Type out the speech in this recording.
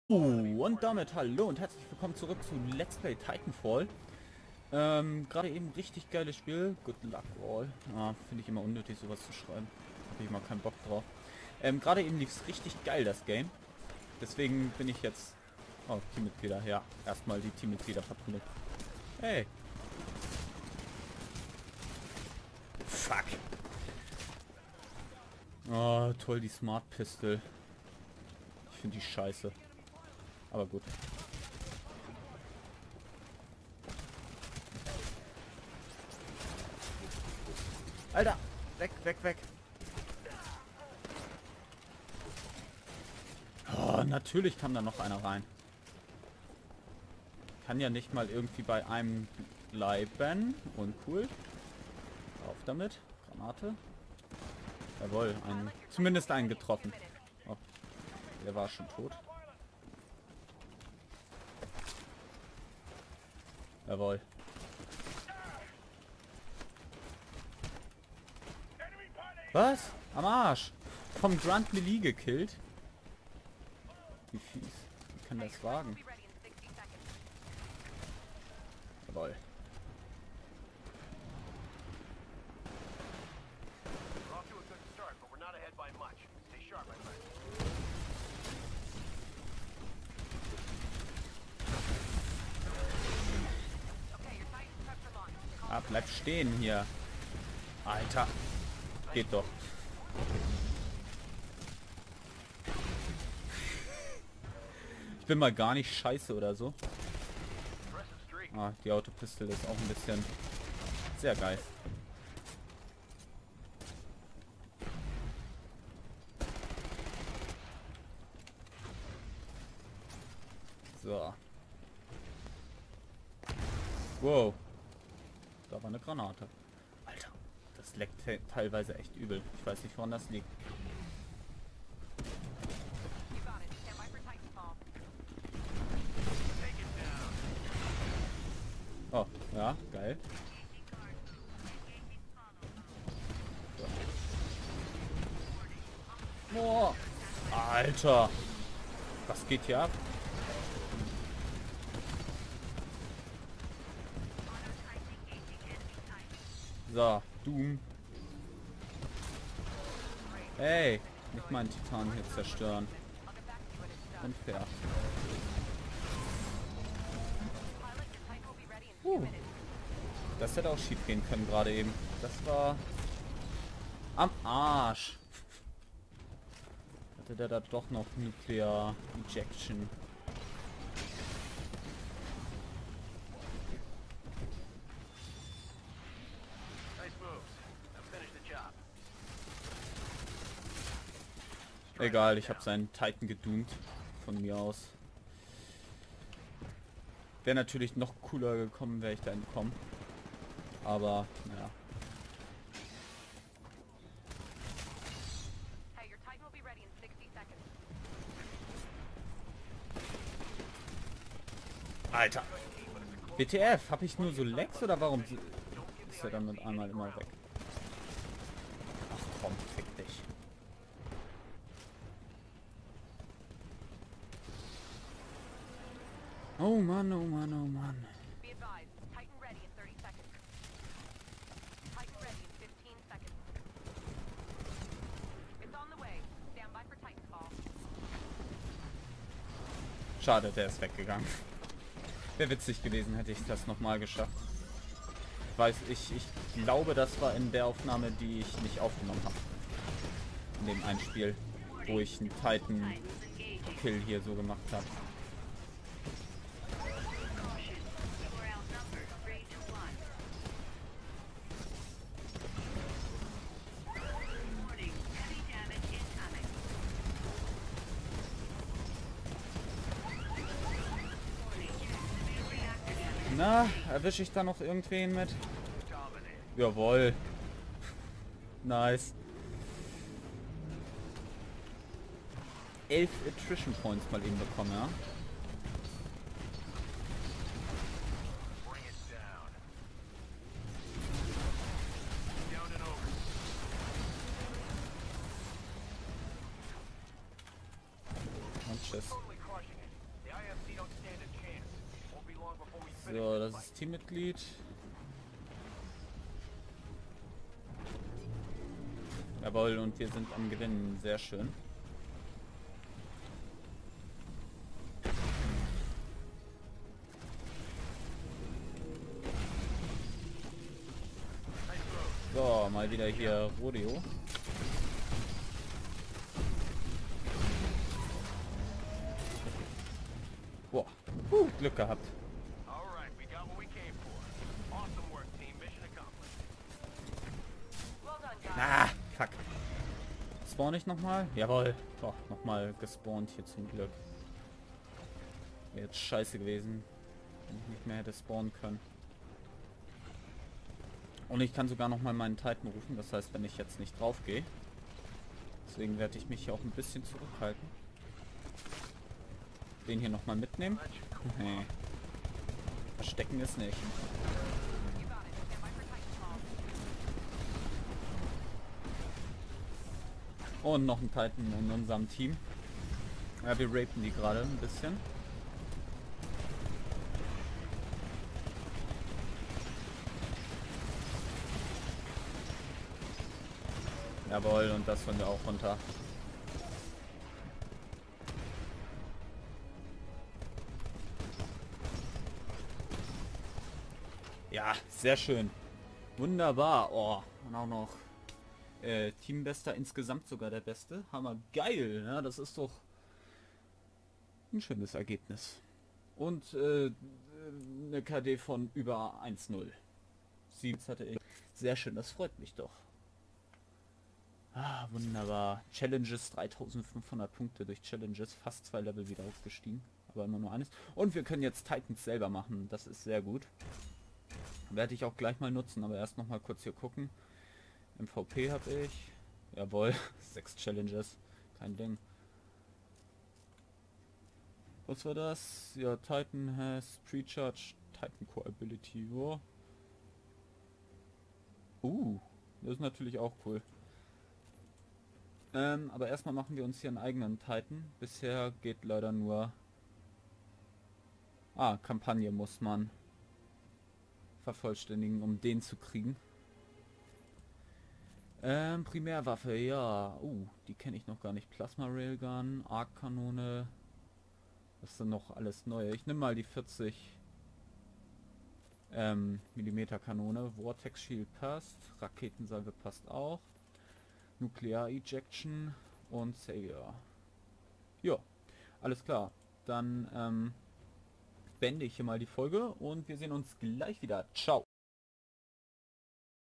Und damit hallo und herzlich willkommen zurück zu Let's Play Titanfall. Gerade eben richtig geiles Spiel. Good luck all. Finde ich immer unnötig sowas zu schreiben. Habe ich mal keinen Bock drauf. Gerade eben lief es richtig geil, das Game. Deswegen bin ich jetzt... Oh, Teammitglieder. Ja, erstmal die Teammitglieder verprügelt. Hey. Fuck. Oh, toll, die Smart Pistol. Ich finde die scheiße. Aber gut. Alter! Weg, weg, weg! Oh, natürlich kam da noch einer rein. Kann ja nicht mal irgendwie bei einem bleiben. Uncool. Auf damit. Granate. Jawohl, zumindest einen getroffen. Oh, der war schon tot. Jawohl. Was? Am Arsch. Vom Grunt Melee gekillt. Wie fies. Wie kann das wagen? Jawohl. Ah, bleib stehen hier. Alter. Geht doch. Ich bin mal gar nicht scheiße oder so. Ah, die Autopistole ist auch ein bisschen sehr geil. So. Wow. Da war eine Granate. Alter, das leckt teilweise echt übel. Ich weiß nicht, woran das liegt. Oh, ja, geil. So. Boah. Alter. Was geht hier ab? So, Doom. Hey, nicht meinen Titan hier zerstören. Unfair. Das hätte auch schief gehen können gerade eben. Das war am Arsch. Hatte der da doch noch Nuclear Ejection. Egal, ich habe seinen Titan gedoomt. Von mir aus. Wäre natürlich noch cooler gekommen, wäre ich da entkommen. Aber, naja. Alter. WTF, habe ich nur so Lags oder warum ist er dann mit einmal immer weg? Ach komm, fick dich. Oh Mann, oh Mann, oh Mann. Schade, der ist weggegangen. Wäre witzig gewesen, hätte ich das nochmal geschafft. Ich glaube, das war in der Aufnahme, die ich nicht aufgenommen habe. In dem einen Spiel, wo ich einen Titan-Kill hier so gemacht habe. Na, erwische ich da noch irgendwen mit? Jawohl. Nice. 11 Attrition Points mal eben bekommen, ja? Und tschüss. So, das ist Teammitglied. Jawohl, und wir sind am Gewinnen. Sehr schön. So, mal wieder hier Rodeo. Boah, Glück gehabt. Ah, fuck. Spawn ich nochmal? Jawohl. Doch, nochmal gespawnt hier zum Glück. Wäre jetzt scheiße gewesen, wenn ich nicht mehr hätte spawnen können. Und ich kann sogar nochmal meinen Titan rufen, das heißt, wenn ich jetzt nicht drauf gehe. Deswegen werde ich mich hier auch ein bisschen zurückhalten. Den hier nochmal mitnehmen. Nee. Verstecken ist nicht. Und noch ein Titan in unserem Team. Ja, wir rapen die gerade ein bisschen. Jawohl, und das wollen wir auch runter. Ja, sehr schön. Wunderbar. Oh, und auch noch Teambester, insgesamt sogar der Beste. Hammer geil, ja, das ist doch ein schönes Ergebnis. Und eine KD von über 1,0. 7 hatte ich. Sehr schön, das freut mich doch. Ah, wunderbar. Challenges, 3500 Punkte durch Challenges, fast 2 Level wieder aufgestiegen. Aber immer nur eines. Und wir können jetzt Titans selber machen, das ist sehr gut. Werde ich auch gleich mal nutzen, aber erst noch mal kurz hier gucken. MVP habe ich. Jawohl, 6 Challenges, kein Ding. Was war das? Ja, Titan has Precharge Titan Core Ability. Oh. Das ist natürlich auch cool. Aber erstmal machen wir uns hier einen eigenen Titan. Bisher geht leider nur... Kampagne muss man vervollständigen, um den zu kriegen. Primärwaffe, ja. Die kenne ich noch gar nicht. Plasma Railgun, Arc-Kanone. Das sind noch alles neue. Ich nehme mal die 40 Millimeter Kanone. Vortex Shield passt. Raketensalve passt auch. Nuclear Ejection und Savior. Ja, alles klar. Dann beende ich hier mal die Folge und wir sehen uns gleich wieder. Ciao.